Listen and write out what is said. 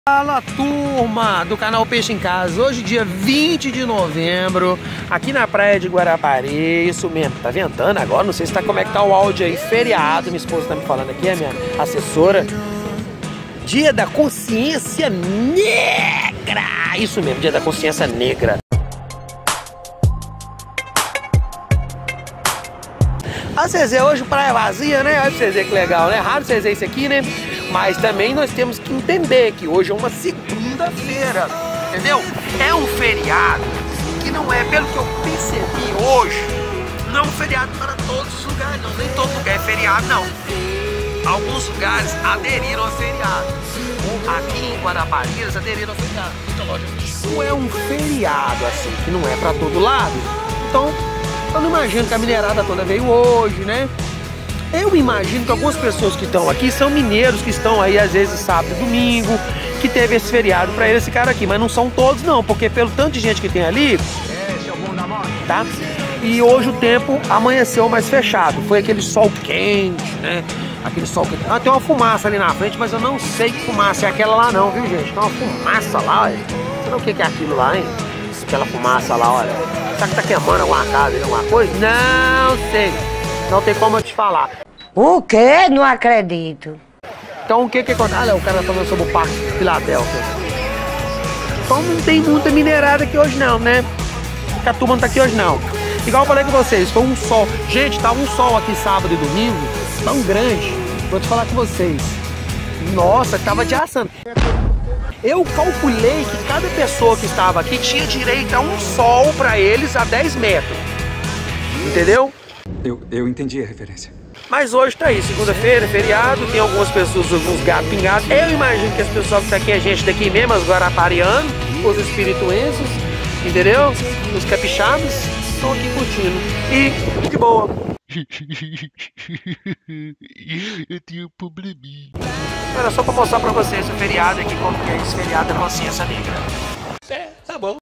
Fala, turma do canal Peixe em Casa. Hoje dia 20 de novembro, aqui na praia de Guarapari. Isso mesmo, tá ventando agora, não sei se tá, como é que tá o áudio aí. Feriado, minha esposa tá me falando aqui, a minha assessora. Dia da Consciência Negra. Isso mesmo, dia da Consciência Negra. A vocês verem hoje praia vazia, né? Olha pra vocês verem que legal, né? Raro vocês verem isso aqui, né? Mas também nós temos que entender que hoje é uma segunda-feira, entendeu? É um feriado que não é, pelo que eu percebi hoje, não é um feriado para todos os lugares, não. Nem todo lugar é feriado, não. Alguns lugares aderiram a feriado. Aqui em Guarapari eles aderiram a feriado. Não é um feriado assim, que não é para todo lado. Então, eu não imagino que a minerada toda veio hoje, né? Eu imagino que algumas pessoas que estão aqui são mineiros que estão aí às vezes sábado e domingo, que teve esse feriado para eles ficar aqui, mas não são todos não, porque pelo tanto de gente que tem ali, tá? E hoje o tempo amanheceu mais fechado, foi aquele sol quente, né? Aquele sol quente. Ah, tem uma fumaça ali na frente, mas eu não sei que fumaça é aquela lá não, viu gente? Tem uma fumaça lá, olha. Não sei o que é aquilo lá, hein? Aquela fumaça lá, olha. Será que tá queimando alguma casa, alguma coisa? Não sei. Não tem como eu te falar. O quê? Não acredito. Então o que que acontece? Olha, o cara falando sobre o Parque de Filadélfia. Então não tem muita minerada aqui hoje não, né? A turma não tá aqui hoje não. Igual eu falei com vocês, foi um sol. Gente, tá um sol aqui sábado e domingo, tão grande. Vou te falar com vocês. Nossa, tava de assando. Eu calculei que cada pessoa que estava aqui tinha direito a um sol pra eles a 10 metros. Entendeu? Eu entendi a referência. Mas hoje tá aí, segunda-feira, feriado, tem algumas pessoas, alguns gatos pingados. Eu imagino que as pessoas que tá aqui, a gente daqui mesmo, os guaraparianos, os espirituenses, entendeu? Os capixabas, estão aqui curtindo. E de boa. Eu tenho um probleminha. Era só pra mostrar pra vocês o feriado aqui, como que é esse feriado da Consciência Negra. É, tá bom.